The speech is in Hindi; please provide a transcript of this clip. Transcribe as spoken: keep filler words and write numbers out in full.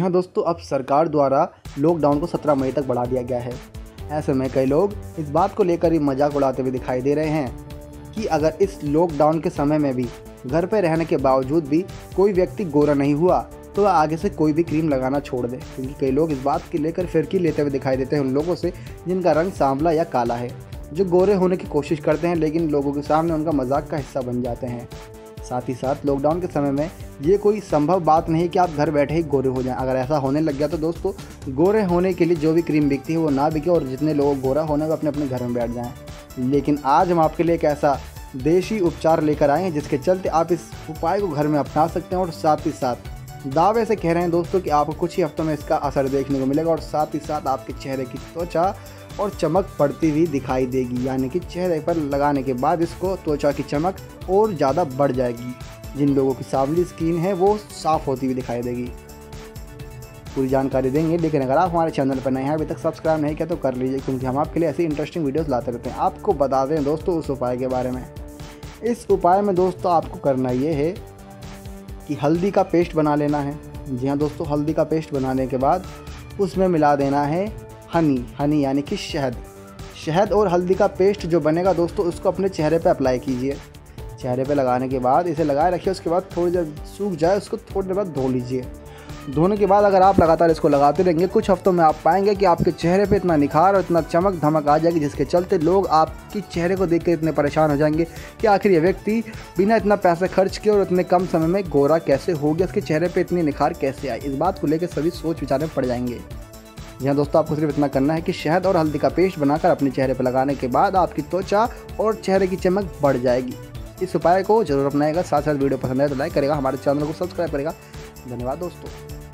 हाँ दोस्तों, अब सरकार द्वारा लॉकडाउन को सत्रह मई तक बढ़ा दिया गया है। ऐसे में कई लोग इस बात को लेकर ही मजाक उड़ाते हुए दिखाई दे रहे हैं कि अगर इस लॉकडाउन के समय में भी घर पर रहने के बावजूद भी कोई व्यक्ति गोरा नहीं हुआ तो वह आगे से कोई भी क्रीम लगाना छोड़ दे, क्योंकि कई लोग इस बात के लेकर फिरकी लेते हुए दिखाई देते हैं उन लोगों से जिनका रंग सांवला या काला है, जो गोरे होने की कोशिश करते हैं लेकिन लोगों के सामने उनका मजाक का हिस्सा बन जाते हैं। साथ ही साथ लॉकडाउन के समय में ये कोई संभव बात नहीं कि आप घर बैठे ही गोरे हो जाएं। अगर ऐसा होने लग गया तो दोस्तों गोरे होने के लिए जो भी क्रीम बिकती है वो ना बिके और जितने लोग गोरा होने वो अपने अपने घर में बैठ जाएं। लेकिन आज हम आपके लिए एक ऐसा देशी उपचार लेकर आए हैं जिसके चलते आप इस उपाय को घर में अपना सकते हैं और साथ ही साथ दावे से कह रहे हैं दोस्तों कि आपको कुछ ही हफ्तों में इसका असर देखने को मिलेगा और साथ ही साथ आपके चेहरे की त्वचा और चमक बढ़ती हुई दिखाई देगी। यानी कि चेहरे पर लगाने के बाद इसको त्वचा की चमक और ज़्यादा बढ़ जाएगी। जिन लोगों की सांवली स्किन है वो साफ़ होती हुई दिखाई देगी। पूरी जानकारी देंगे, लेकिन अगर आप हमारे चैनल पर नए हैं, अभी तक सब्सक्राइब नहीं किया तो कर लीजिए, क्योंकि हम आपके लिए ऐसी इंटरेस्टिंग वीडियोस लाते रहते हैं। आपको बता दें दोस्तों उस उपाय के बारे में। इस उपाय में दोस्तों आपको करना ये है कि हल्दी का पेस्ट बना लेना है। जी हाँ दोस्तों, हल्दी का पेस्ट बनाने के बाद उसमें मिला देना है हनी हनी यानी कि शहद शहद और हल्दी का पेस्ट जो बनेगा दोस्तों उसको अपने चेहरे पे अप्लाई कीजिए। चेहरे पे लगाने के बाद इसे लगाए रखिए। उसके बाद थोड़ी देर सूख जाए उसको थोड़ी देर बाद धो लीजिए। धोने के बाद अगर आप लगातार इसको लगाते रहेंगे कुछ हफ्तों में आप पाएंगे कि आपके चेहरे पे इतना निखार और इतना चमक धमक आ जाएगी जिसके चलते लोग आपके चेहरे को देखकर इतने परेशान हो जाएंगे कि आखिर ये व्यक्ति बिना इतना पैसा खर्च किए और इतने कम समय में गोरा कैसे हो गया, इसके चेहरे पे इतनी निखार कैसे आई। इस बात को लेकर सभी सोच विचार में पड़ जाएंगे। यहाँ दोस्तों आपको सिर्फ इतना करना है कि शहद और हल्दी का पेस्ट बनाकर अपने चेहरे पर लगाने के बाद आपकी त्वचा और चेहरे की चमक बढ़ जाएगी। इस उपाय को जरूर अपनाएगा। साथ साथ वीडियो पसंद आए तो लाइक करेगा, हमारे चैनल को सब्सक्राइब करेगा। धन्यवाद दोस्तों।